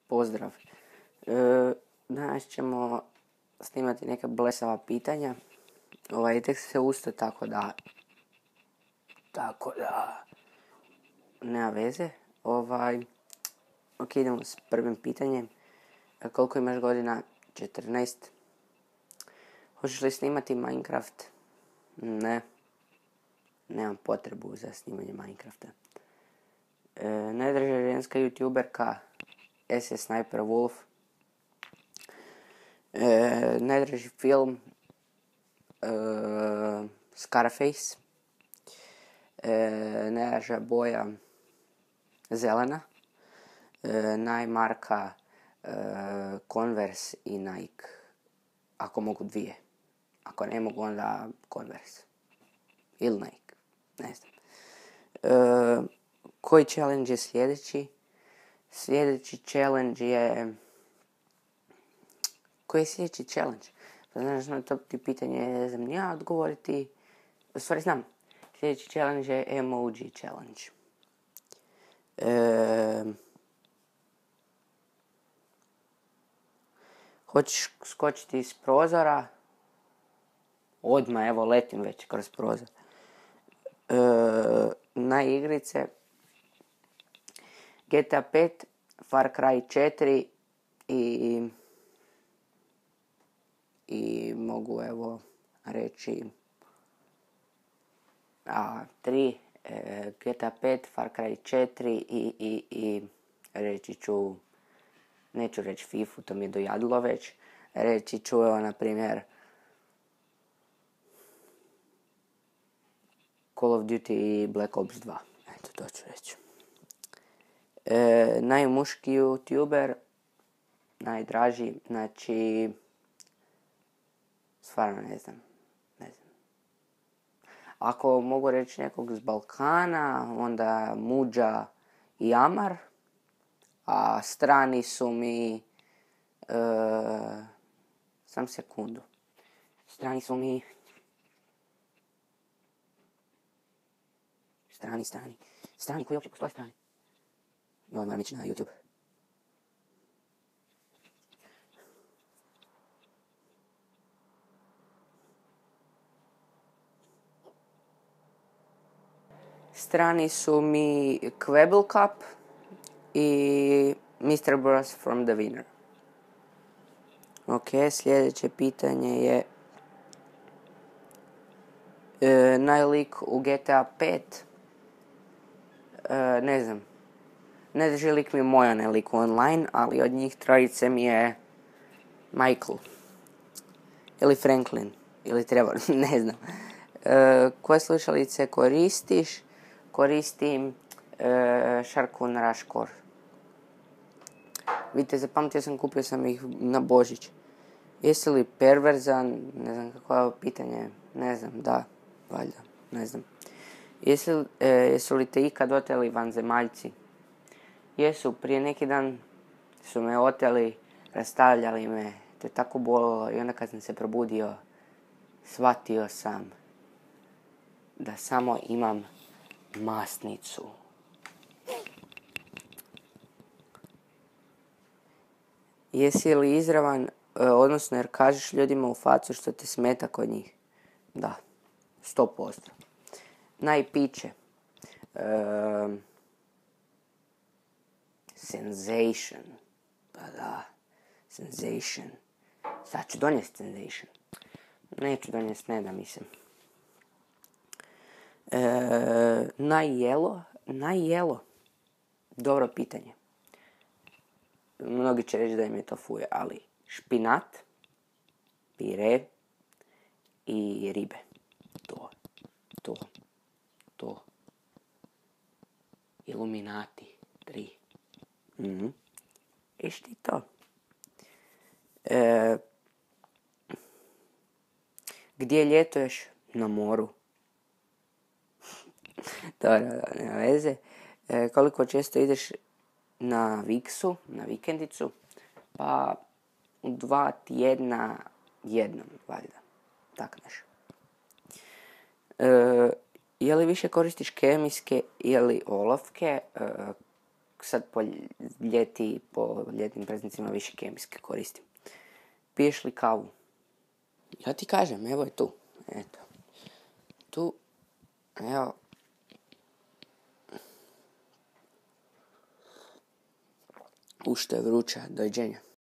Pozdrav. Danas ćemo snimati neka blesava pitanja. Tek se ustao, tako da nema veze. Ok, idemo s prvim pitanjem. Koliko imaš godina? 14. Hoćeš li snimati Minecraft? Ne. Nemam potrebu za snimanje Minecrafta. Najdraža ženska youtuberka SS Sniper Wolf. Najdraži film Scarface. Najdraža boja zelena. Najmarka Converse i Nike. Ako mogu dvije. Ako ne mogu, onda Converse. Ili Nike. Ne znam. Koji challenge je sljedeći? Sljedeći challenge je... Koji je sljedeći challenge? Pa znaš, na to ti pitanje ne znam ja odgovoriti. U stvari znam. Sljedeći challenge je emoji challenge. Hoćeš skočiti iz prozora? Odmah, evo, letim već kroz prozor. Na igrice GTA 5, Far Cry 4 i mogu evo reći 3, GTA 5, Far Cry 4 i reći ću, neću reći FIFA, to mi je dojadilo već, reći ću evo na primjer Call of Duty i Black Ops 2. Eto, to ću reći. Najmuški youtuber, najdraži, znači, stvarno ne znam. Ako mogu reći nekog z Balkana, onda Muđa i Amar, a strani su mi, sam sekundu, strani su mi, strani koji uopće postoje strani. Moram ići na YouTube. Strani su mi Quibble Cup i Mr. Bros from the Winner. Ok, sljedeće pitanje je najlik u GTA 5. Ne znam. Najdraži lik mi je moj onaj lik online, ali od njih trojice mi je Michael. Ili Franklin. Ili Trevor, ne znam. Koje slušalice koristiš? Koristim Sharkun Rashcore. Vidite, zapamtio sam, kupio sam ih na Božić. Jesi li perverzan? Ne znam kako je ovo pitanje. Ne znam, da, valjda, ne znam. Jesu li te ikad oteli vanzemaljci? Jesu, prije neki dan su me oteli, rastavljali me, to je tako bolilo i onda kad sam se probudio, shvatio sam da samo imam masnicu. Jesi li izravan, odnosno jer kažeš ljudima u facu što te smeta kod njih? Da, 100%. Najpiće. Sensation. Pa da, sensation. Sad ću donijeti sensation. Neću donijeti, ne da mislim. Najjelo. Dobro pitanje. Mnogi će reći da im je to fuje, ali špinat, pire i ribe. To. Illuminati 3. Iš ti to. Gdje ljetuješ? Na moru. Dobro, nema veze. Koliko često ideš na viksu, na vikendicu? Pa u 2 tjedna jednom, valjda. Tak nešto. Je li više koristiš kemijske ili olovke? sad po ljeti, po ljetnim praznicima više kemijske koristim. Piješ li kavu? Ja ti kažem, evo je tu. Eto. Tu, evo. Što je vruća, doviđenja.